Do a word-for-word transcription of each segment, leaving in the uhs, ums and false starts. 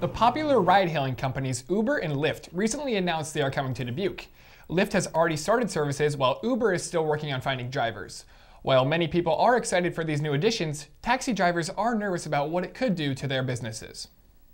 The popular ride-hailing companies Uber and Lyft recently announced they are coming to Dubuque. Lyft has already started services while Uber is still working on finding drivers. While many people are excited for these new additions, taxi drivers are nervous about what it could do to their businesses.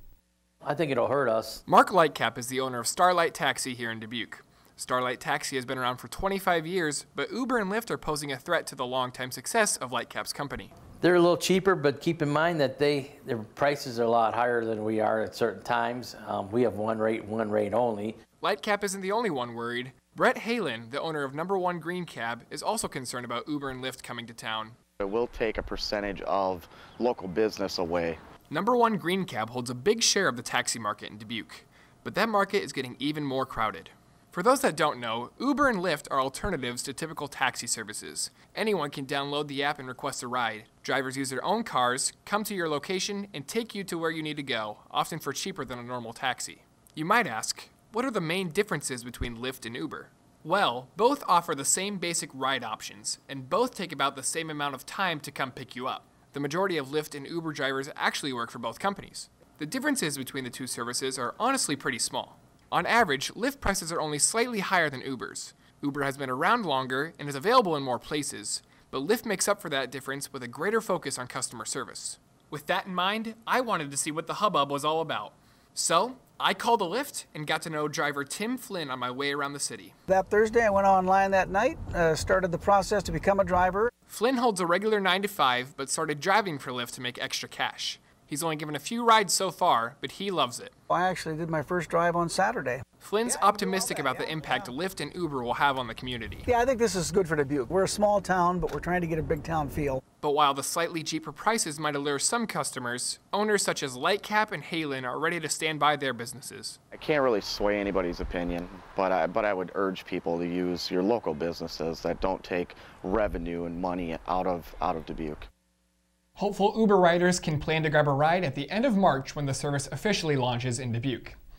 I think it'll hurt us. Mark Lightcap is the owner of Starlight Taxi here in Dubuque. Starlight Taxi has been around for twenty-five years, but Uber and Lyft are posing a threat to the long-time success of Lightcap's company. They're a little cheaper, but keep in mind that they their prices are a lot higher than we are at certain times. Um, we have one rate, one rate only. Lightcap isn't the only one worried. Brett Halen, the owner of Number One Green Cab, is also concerned about Uber and Lyft coming to town. It will take a percentage of local business away. Number One Green Cab holds a big share of the taxi market in Dubuque, but that market is getting even more crowded. For those that don't know, Uber and Lyft are alternatives to typical taxi services. Anyone can download the app and request a ride. Drivers use their own cars, come to your location, and take you to where you need to go, often for cheaper than a normal taxi. You might ask, what are the main differences between Lyft and Uber? Well, both offer the same basic ride options, and both take about the same amount of time to come pick you up. The majority of Lyft and Uber drivers actually work for both companies. The differences between the two services are honestly pretty small. On average, Lyft prices are only slightly higher than Uber's. Uber has been around longer and is available in more places, but Lyft makes up for that difference with a greater focus on customer service. With that in mind, I wanted to see what the hubbub was all about. So, I called a Lyft and got to know driver Tim Flynn on my way around the city. That Thursday, I went online that night, uh, started the process to become a driver. Flynn holds a regular nine to five, but started driving for Lyft to make extra cash. He's only given a few rides so far, but he loves it. I actually did my first drive on Saturday. Flynn's optimistic about the impact Lyft and Uber will have on the community. Yeah, I think this is good for Dubuque. We're a small town, but we're trying to get a big town feel. But while the slightly cheaper prices might allure some customers, owners such as Lightcap and Halen are ready to stand by their businesses. I can't really sway anybody's opinion, but I, but I would urge people to use your local businesses that don't take revenue and money out of, out of Dubuque. Hopeful Uber riders can plan to grab a ride at the end of March when the service officially launches in Dubuque.